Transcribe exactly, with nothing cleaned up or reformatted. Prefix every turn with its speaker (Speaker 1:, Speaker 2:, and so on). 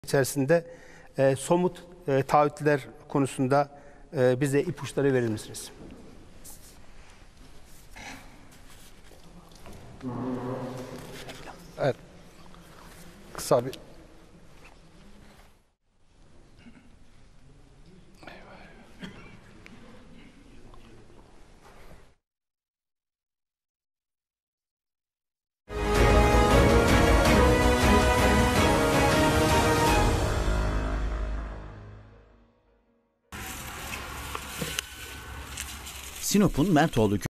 Speaker 1: içerisinde e, somut e, taahhütler konusunda e, bize ipuçları verir misiniz?
Speaker 2: Evet. Kısa bir
Speaker 3: Sinop'un Mertoğlu